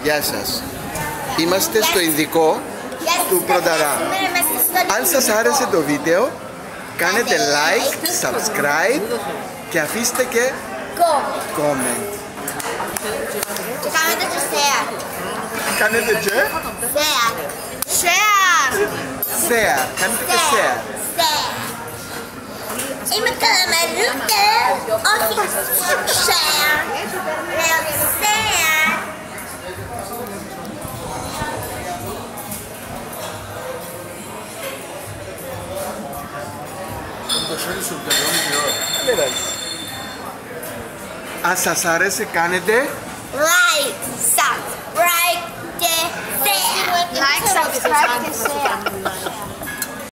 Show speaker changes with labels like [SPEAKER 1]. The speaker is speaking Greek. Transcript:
[SPEAKER 1] Γεια σας. Είμαστε στο ειδικό του Προταρά. Αν σας άρεσε το βίντεο, κάνετε like, subscribe και αφήστε και comment.
[SPEAKER 2] Και κάνετε και share.
[SPEAKER 1] Κάνετε και share. Κάνετε και share.
[SPEAKER 2] Είμαι καλαμαρούτα, όχι share. Λέω share.
[SPEAKER 1] Αν σας άρεσε, κάνετε
[SPEAKER 2] Like, subscribe και share. Like, subscribe και share.